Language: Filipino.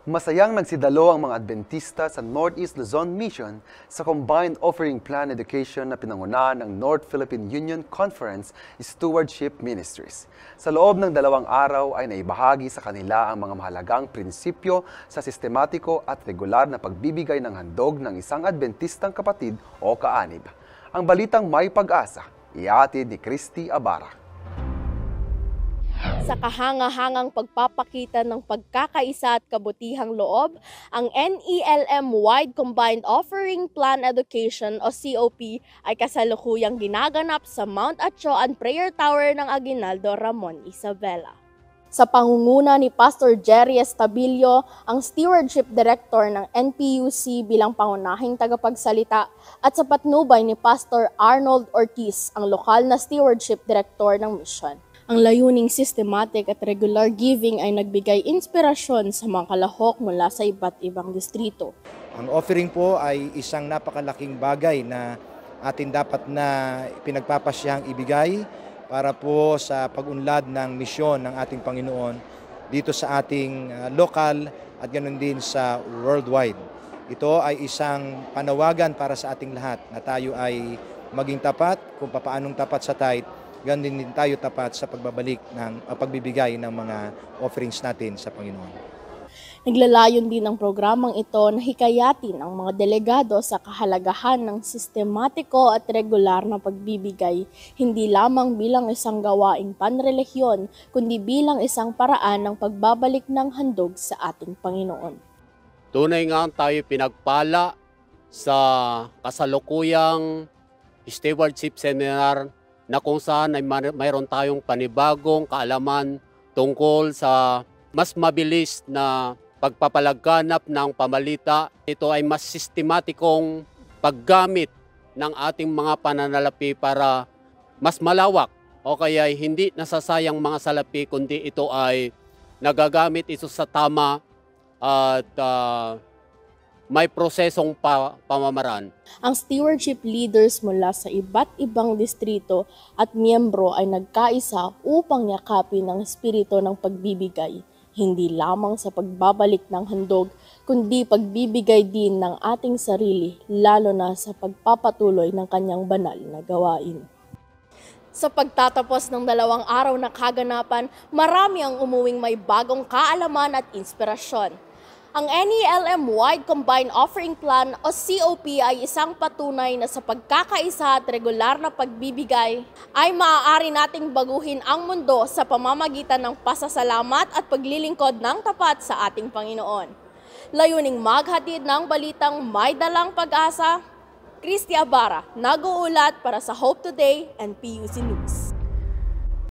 Masayang nagsidalo ang mga Adventista sa Northeast Luzon Mission sa Combined Offering Plan Education na pinangunahan ng North Philippine Union Conference Stewardship Ministries. Sa loob ng 2 araw ay naibahagi sa kanila ang mga mahalagang prinsipyo sa sistematiko at regular na pagbibigay ng handog ng isang Adventistang kapatid o kaanib. Ang balitang may pag-asa, ihatid ni Christy Abara. Sa kahanga-hangang pagpapakita ng pagkakaisa at kabutihang loob, ang NELM-wide Combined Offering Plan Education o COP ay kasalukuyang ginaganap sa Mount Atchoan Prayer Tower ng Aguinaldo, Ramon Isabela. Sa pangunguna ni Pastor Jerry Estabilio, ang Stewardship Director ng NPUC bilang pangunahing tagapagsalita, at sa patnubay ni Pastor Arnold Ortiz, ang lokal na Stewardship Director ng mission. Ang layuning systematic at regular giving ay nagbigay inspirasyon sa mga kalahok mula sa iba't ibang distrito. Ang offering po ay isang napakalaking bagay na atin dapat na pinagpapasyahang ibigay para po sa pag-unlad ng misyon ng ating Panginoon dito sa ating local at ganoon din sa worldwide. Ito ay isang panawagan para sa ating lahat na tayo ay maging tapat kung paanong tapat sa tithe. Ganun din tayo tapat sa pagbabalik ng pagbibigay ng mga offerings natin sa Panginoon. Naglalayon din ang programang ito na hikayatin ang mga delegado sa kahalagahan ng sistematiko at regular na pagbibigay, hindi lamang bilang isang gawaing panrelihiyon, kundi bilang isang paraan ng pagbabalik ng handog sa ating Panginoon. Tunay nga tayo pinagpala sa kasalukuyang stewardship seminar na kung saan ay mayroon tayong panibagong kaalaman tungkol sa mas mabilis na pagpapalaganap ng pamalita. Ito ay mas sistematikong paggamit ng ating mga pananalapi para mas malawak o kaya hindi nasasayang mga salapi, kundi ito ay nagagamit ito sa tama at may prosesong pamamaraan. Ang stewardship leaders mula sa iba't ibang distrito at miyembro ay nagkaisa upang yakapin ang espiritu ng pagbibigay, hindi lamang sa pagbabalik ng handog, kundi pagbibigay din ng ating sarili, lalo na sa pagpapatuloy ng kanyang banal na gawain. Sa pagtatapos ng 2 araw na kaganapan, marami ang umuwing may bagong kaalaman at inspirasyon. Ang NELM-wide Combined Offering Plan o COP ay isang patunay na sa pagkakaisa at regular na pagbibigay ay maaari nating baguhin ang mundo sa pamamagitan ng pasasalamat at paglilingkod ng tapat sa ating Panginoon. Layuning maghatid ng balitang may dalang pag-asa, Christy Abara, nag-uulat para sa Hope Today and PUC News.